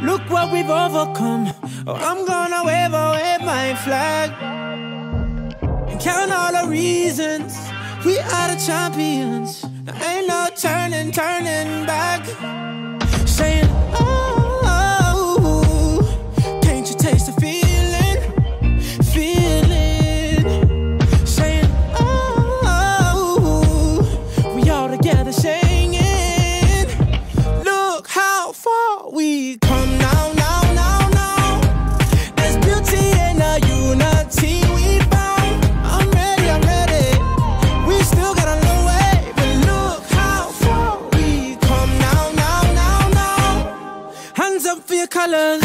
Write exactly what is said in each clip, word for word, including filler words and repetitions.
Look what we've overcome. Oh, I'm gonna wave away my flag and count all the reasons we are the champions. There ain't no turning, turning back. Saying, oh, can't you taste the feeling, feeling? Saying, oh, we all together singing. Look how far we come now, now, now, now. There's beauty in the unity we found. I'm ready, I'm ready. We still got a long way, but look how far we come now, now, now, now. Hands up for your colors.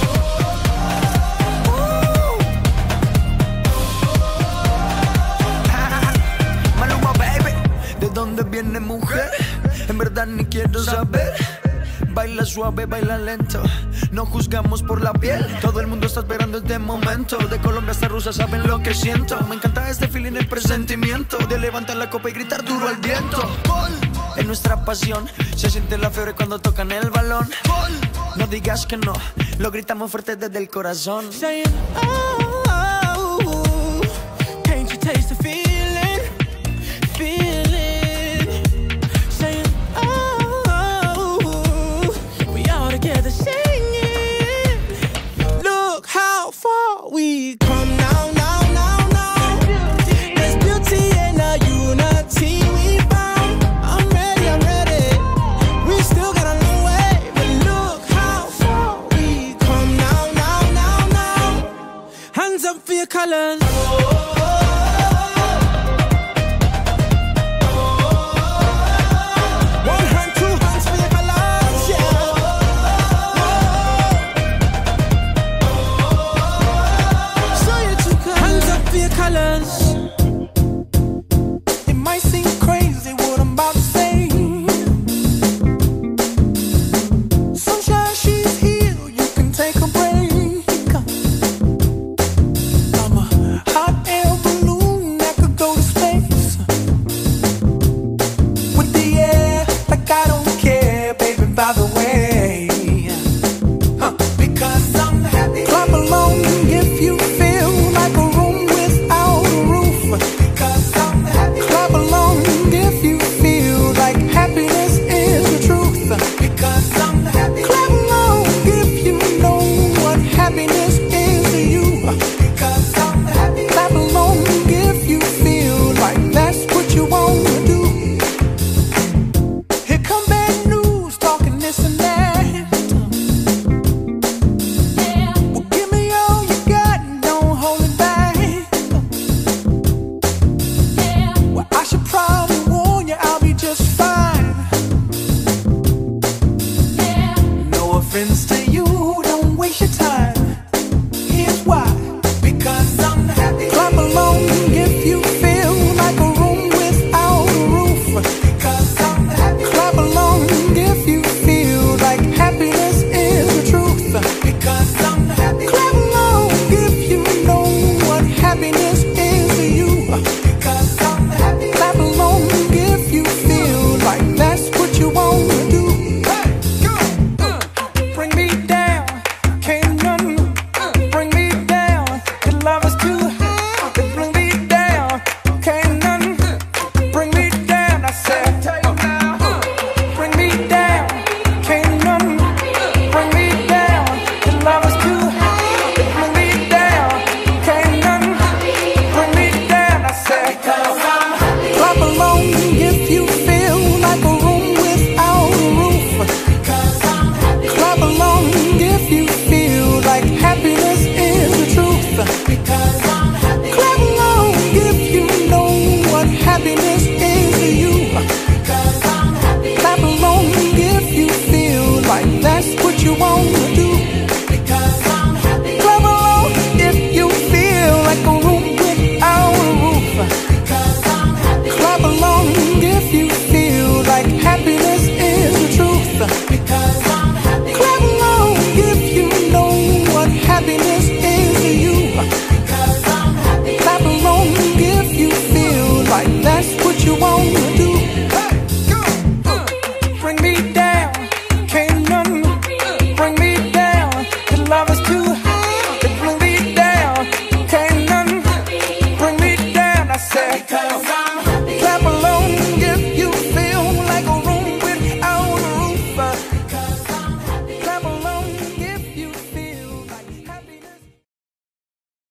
Maluma, baby. ¿De dónde viene, mujer? En verdad ni quiero saber. Baila suave, baila lento. No juzgamos por la piel. Todo el mundo está esperando este momento. De Colombia hasta Rusia saben lo que siento. Me encanta este feeling, el presentimiento de levantar la copa y gritar duro al viento. Gol. En nuestra pasión se siente la fiebre cuando tocan el balón. Gol. No digas que no, lo gritamos fuerte desde el corazón. Saying, oh, can't you taste the feeling?